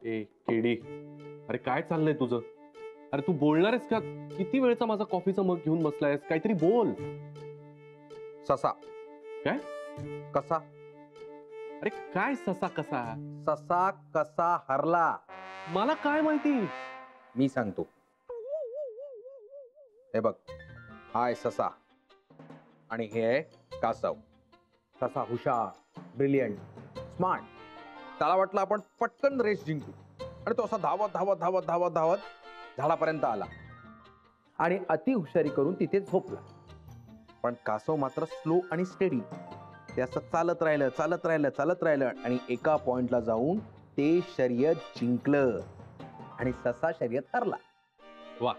ए KD, अरे काय चाललंय तुझं? अरे तू बोलणार आहेस का? किती वेळचा माझा कॉफीचा मग घेऊन बसलायस? काहीतरी बोल. ससा. काय? कसा? अरे काय ससा कसा? ससा कसा हरला मला काय माहिती? मी सांगतो. हे बघ, हा आहे ससा आणि हे आहे कासव. ससा हुशार, ब्रिलियंट, स्मार्ट. त्याला वाटलं आपण पटकन रेस जिंकू आणि तो असा धावत धावत धावत धावत धावत झाडापर्यंत आला आणि अति हुशारी करून तिथे झोपला. पण कासव मात्र स्लो आणि स्टेडी. ते असं चालत राहिलं चालत राहिलं चालत राहिलं आणि एका पॉइंटला जाऊन ते शर्यत जिंकलं आणि ससा शर्यत हरला. वा,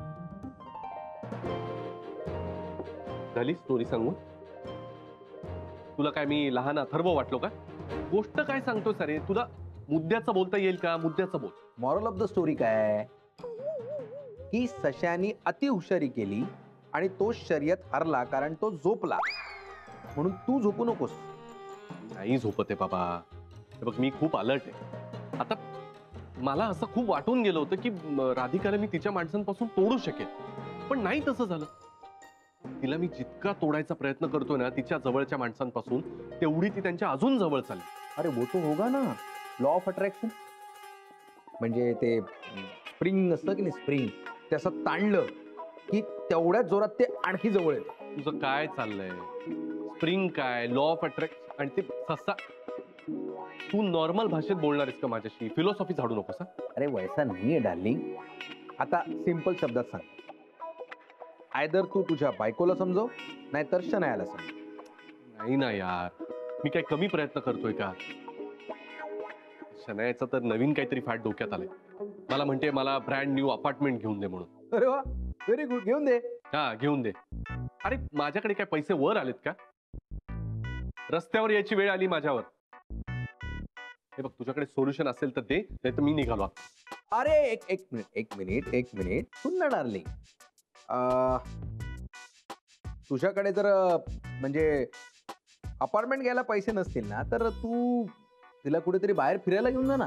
झाली स्टोरी सांगून? तुला काय मी लहान अथर्व वाटलो का? गोष्ट काय सांगतोस अरे? तुला मुद्द्याचं बोलता येईल का? मुद्द्याचं बोल. मॉरल ऑफ द स्टोरी काय की सश्यानी अतिहुशारी केली आणि तो शर्यत हरला कारण तो झोपला. म्हणून तू झोपू नकोस. नाही झोपत आहे बाबा. हे बघ, मी खूप अलर्ट आहे आता. मला असं खूप वाटून गेलं होतं की राधिकाला मी तिच्या माणसांपासून तोडू शकेल, पण नाही तसं झालं. तिला मी जितका तोडायचा प्रयत्न करतोय ना तिच्या जवळच्या माणसांपासून, तेवढी ती त्यांच्या अजून जवळ चालली. अरे वो तो होगा ना लॉ ऑफ अट्रॅक्शन. म्हणजे ते स्प्रिंग असतं की नाही, स्प्रिंग ते असं ताणलं की तेवढ्याच जोरात ते आणखी जवळ येतं. तुझं काय चाललंय? स्प्रिंग काय, लॉ ऑफ अट्रॅक्शन आणि ते ससा? तू नॉर्मल भाषेत बोलणार आहेस का माझ्याशी? फिलॉसॉफी झाडू नकोस हा. अरे वैसा नाहीये डार्लिंग. आता सिंपल शब्दात सांग. आयदर तू तुझ्या बायकोला समजव नाहीतर शनायाला समजव. नाही ना यार, मी काय कमी प्रयत्न करतोय का? शनायाचं तर नवीन काहीतरी फॅट डोक्यात आलंय. मला म्हणते मला ब्रँड न्यू अपार्टमेंट घेऊन दे म्हणून. अरे वा, व्हेरी गुड, घेऊन दे. हा घेऊन दे. अरे माझ्याकडे काय पैसे वर आलेत का? रस्त्यावर यायची वेळ आली माझ्यावर. हे बघ, तुझ्याकडे सोल्युशन असेल तर दे, नाही तर मी निघालो. अरे एक मिनिट सुन ना डार्लिंग. तुझ्याकडे जर म्हणजे अपार्टमेंट घ्यायला पैसे नसतील ना तर तू तिला कुठेतरी बाहेर फिरायला घेऊन जा ना.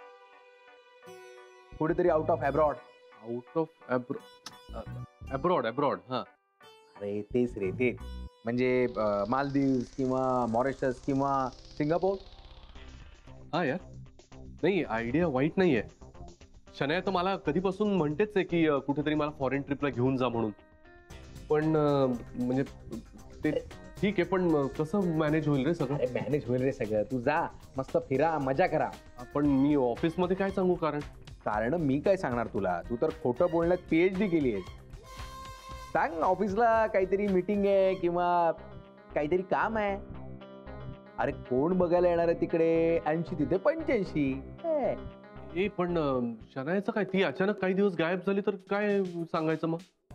कुठेतरी out of abroad. Out of abroad? Abroad हा. अरे तेच रे, तेच. म्हणजे मालदीव्स किंवा मॉरिशस किंवा सिंगापूर. हा यार, नाही आयडिया वाईट नाहीये. शनाया तर मला कधीपासून म्हणतेच आहे की कुठेतरी मला फॉरेन ट्रिपला घेऊन जा म्हणून. पण म्हणजे ते ठीक आहे, पण कसं मॅनेज होईल रे सगळं? अरे मॅनेज होईल रे सगळं. तू जा, मस्त फिरा, मजा करा. पण मी ऑफिसमध्ये काय सांगू? कारण मी काय सांगणार तुला? तू तर खोटं बोलण्यात PhD केली आहेस. सांग ऑफिसला काहीतरी मीटिंग आहे किंवा काहीतरी काम आहे. अरे कोण बघायला येणार आहे तिकडे? 80 तिथे 85. पण शनायाचं काय? ती अचानक काही दिवस गायब झाली तर काय सांगायचं मग?